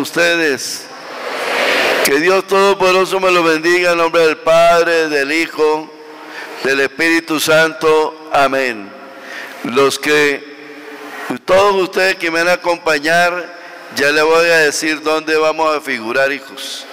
ustedes. Que Dios Todopoderoso me los bendiga en nombre del Padre, del Hijo, del Espíritu Santo. Amén. Todos ustedes que me van a acompañar, ya les voy a decir dónde vamos a figurar, hijos.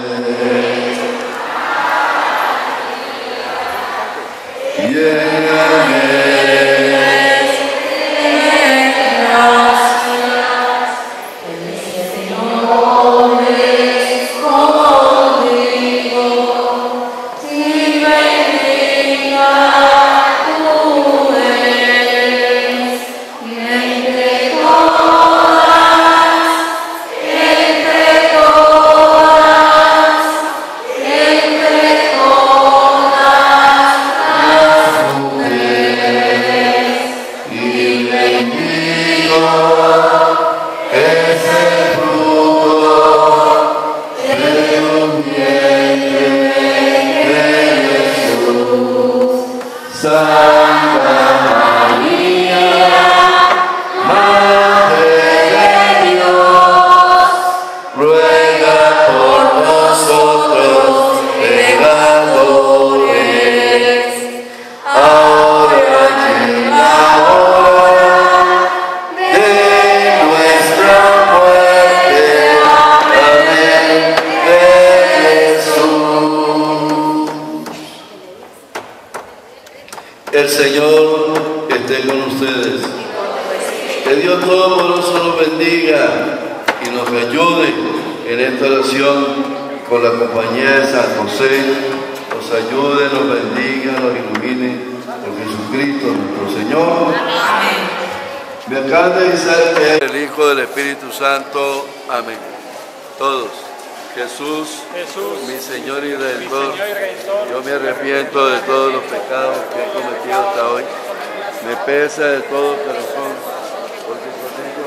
El Señor esté con ustedes. Que Dios Todopoderoso nos bendiga y nos ayude en esta oración con la compañía de San José. Nos ayude, nos bendiga, nos ilumine por Jesucristo nuestro Señor. Amén. Me acaban de avisar que el Hijo del Espíritu Santo. Amén. Todos. Jesús, mi Señor y Redentor, yo me arrepiento de todos los pecados que he cometido hasta hoy. Me pesa de todo corazón, porque con ello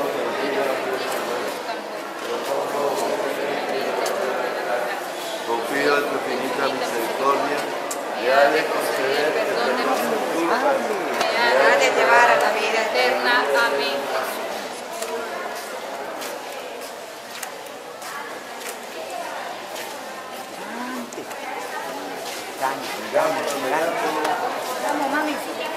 confío en tu infinita misericordia, y ha de conceder perdón de mis culpas, y ha de llevar a la vida eterna. Amén. Vamos, mami.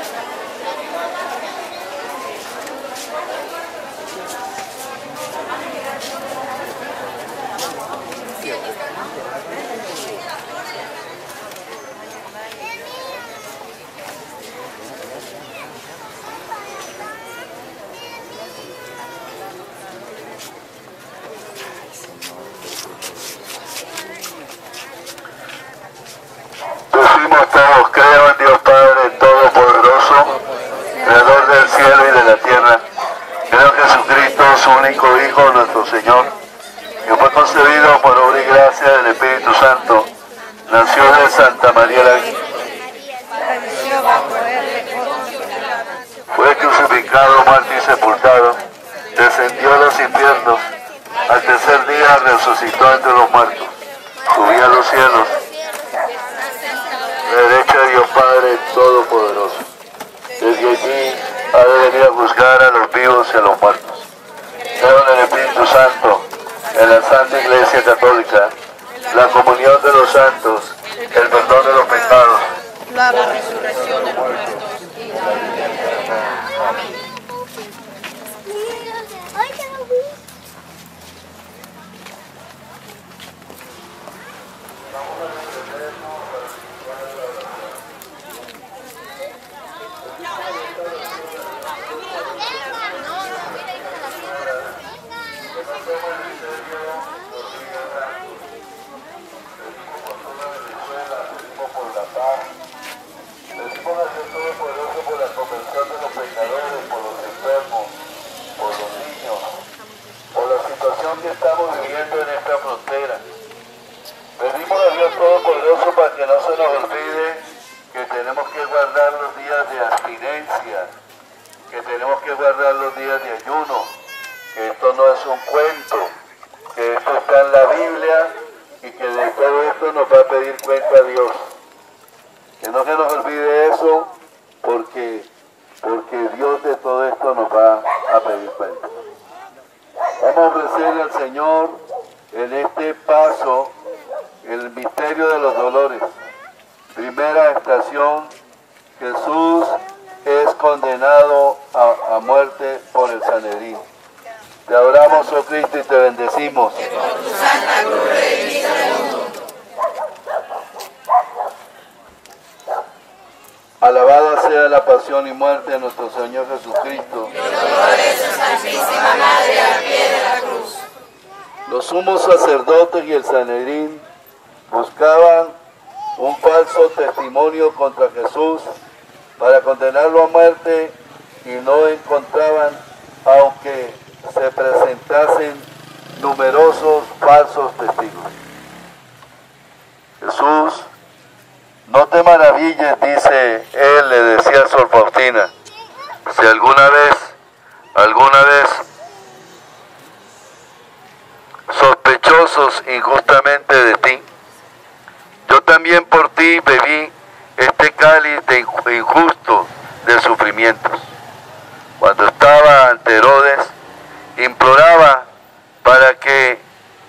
Todos creo en Dios Padre Todopoderoso, Creador del cielo y de la tierra. Creo en Jesucristo, su único Hijo, nuestro Señor, que fue concebido por obra y gracia del Espíritu Santo. Nació de Santa María la Virgen. Fue crucificado, muerto y sepultado. Descendió a los infiernos. Al tercer día resucitó entre los muertos. Subió a los cielos. La derecha de Dios Padre Todopoderoso. Desde allí ha de venir a juzgar a los vivos y a los muertos. Creo en el Espíritu Santo, en la Santa Iglesia Católica, la comunión de los santos, el perdón de los pecados, La resurrección de los muertos y la vida eterna. Amén. que estamos viviendo en esta frontera. Pedimos a Dios Todopoderoso para que no se nos olvide que tenemos que guardar los días de abstinencia, que tenemos que guardar los días de ayuno, que esto no es un cuento, que esto está en la Biblia y que de todo esto nos va a pedir cuenta a Dios. Que no se nos olvide eso, porque Dios de todo esto nos va a pedir cuenta. Vamos a ofrecerle al Señor en este paso el misterio de los dolores. Primera estación, Jesús es condenado a muerte por el Sanedrín. Te adoramos, oh Cristo, y te bendecimos. Que por tu santa cruz redimiste al mundo. Alabada sea la pasión y muerte de nuestro Señor Jesucristo. Dolores, Santísima Madre, al pie de la cruz. Los sumos sacerdotes y el Sanedrín buscaban un falso testimonio contra Jesús para condenarlo a muerte y no encontraban, aunque se presentasen numerosos falsos testigos. Jesús, no te maravilles, dice él, le decía a Sor Faustina, si alguna vez sospechosos injustamente de ti, yo también por ti bebí este cáliz de injusto de sufrimientos. Cuando estaba ante Herodes, imploraba para que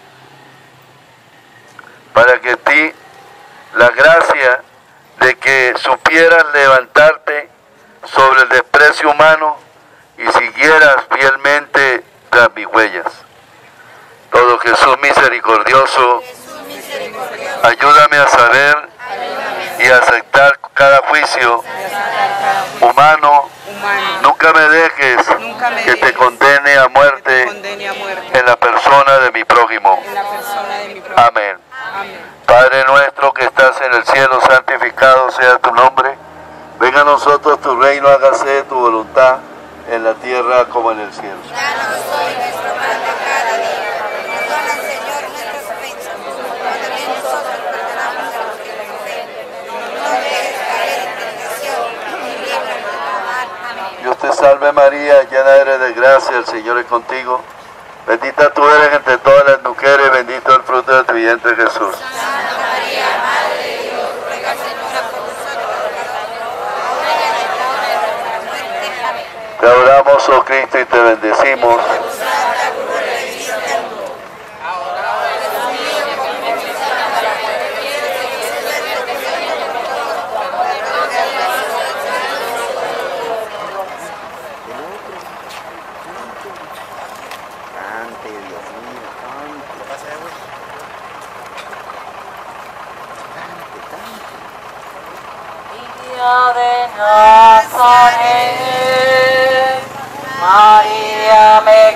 ti la gracia de que supieras levantarte sobre el desprecio humano y siguieras fielmente tras mis huellas. Todo Jesús misericordioso, ayúdame a saber y a aceptar cada juicio humano. Nunca me dejes que te condene a muerte en la persona de mi prójimo. Amén. Padre nuestro que estás en el cielo, santificado sea tu nombre. Venga a nosotros tu reino, hágase tu voluntad en la tierra como en el cielo. Danos hoy nuestro pan de cada día. Perdona, Señor, nuestras ofensas, como también nosotros perdonamos a los que nos ofenden. No nos dejes caer en tentación y líbranos del mal. Amén. Dios te salve María, llena eres de gracia, el Señor es contigo. Bendita tú eres entre todas las mujeres, bendito el fruto de tu vientre Jesús. Santa María, Madre de Dios, ruega, Señora, por nosotros pecadores, ahora y en la hora de nuestra muerte. Amén. Te adoramos, oh Cristo, y te bendecimos. Santa cruz redimiste al mundo. Cante, Dios mío, cante. ¿Qué pasa, güey? María de Nazaret, María me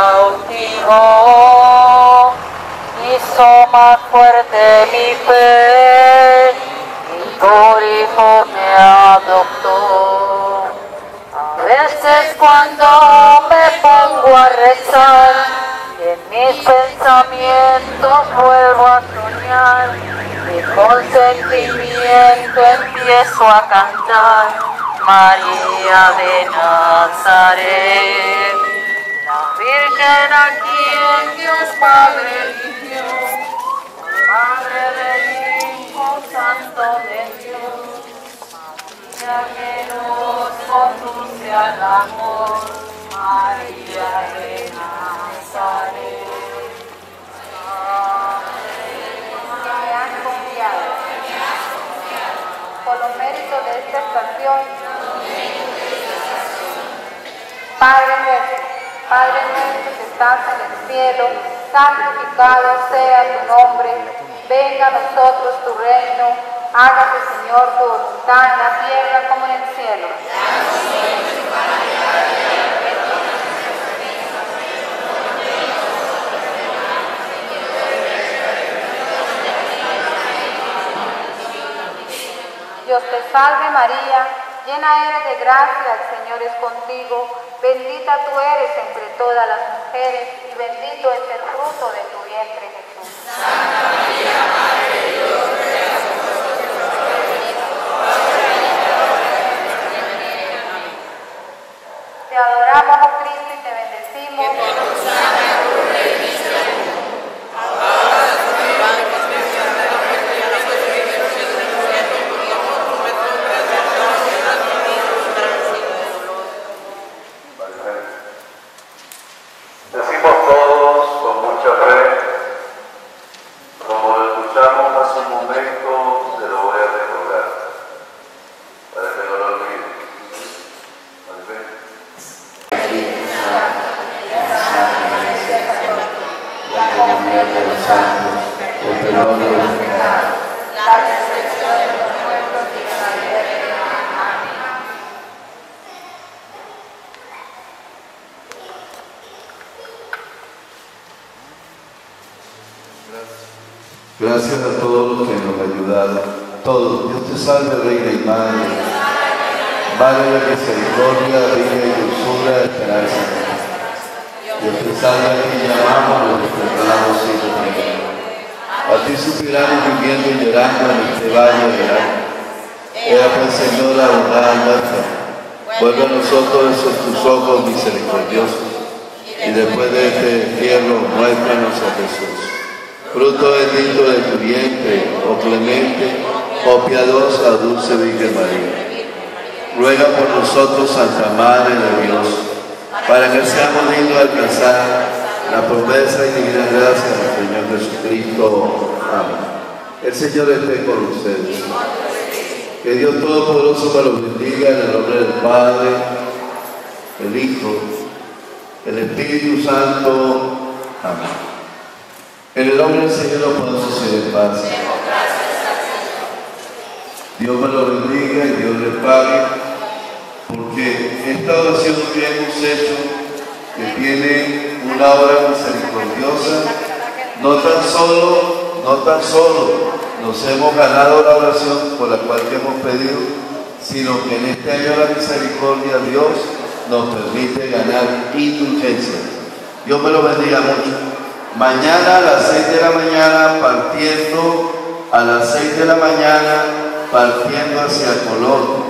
cautivó, hizo más fuerte mi fe, y por hijo me adoptó. A veces cuando me pongo a rezar, en mis pensamientos vuelvo a soñar, y con sentimiento empiezo a cantar, María de Nazaret, la Virgen a quien Dios Padre eligió, Madre del Hijo Santo de Dios, María que nos conduce al amor, María de Nazaret. Me han confiado. Por los méritos de esta estación, Padre nuestro que estás en el cielo, santificado sea tu nombre, venga a nosotros tu reino, hágase, Señor, tu voluntad en la tierra como en el cielo. Dios te salve María, llena eres de gracia, el Señor es contigo, bendita tú eres entre todas las mujeres y bendito es el fruto de tu vientre Jesús. Santa María, Madre de Dios, ruega por nosotros pecadores, ahora y en la hora de nuestra muerte. Amén. Te adoramos, oh Cristo, y te bendecimos. Que por tu santa cruz redimiste al mundo. Ahora nuestro pan que es nuestra muerte y a la muerte de los cielos del cielo, y amor tu retorno de perdón y las vidas transito de dolor. Decimos todos con mucha fe, Gracias a todos los que nos ayudaron. Todos. Dios te salve, Reina y Madre. Madre de misericordia, vida y dulzura, esperanza. Dios te salve, a ti llamamos, los que proclamamos hijos de Dios. A ti suspiramos viviendo y llorando en este valle de lágrimas. Ea pues, Señora, abogada nuestra, vuelve a nosotros esos tus ojos misericordiosos, y después de este destierro, muéstranos a Jesús, fruto bendito de tu vientre, oh clemente, oh piadosa, dulce Virgen María. Ruega por nosotros, Santa Madre de Dios, para que seamos dignos de alcanzar la promesa y divina gracia del Señor Jesucristo. Amén. El Señor esté con ustedes. Que Dios Todopoderoso me los bendiga en el nombre del Padre, el Hijo, el Espíritu Santo. Amén. En el nombre del Señor nos podemos hacer en paz. Dios me lo bendiga y Dios le pague, porque esta oración que hemos hecho, que tiene una obra misericordiosa, no tan solo nos hemos ganado la oración por la cual que hemos pedido, sino que en este año de la misericordia Dios nos permite ganar indulgencia. Dios me lo bendiga mucho. Mañana a las 6 de la mañana, partiendo hacia Colón,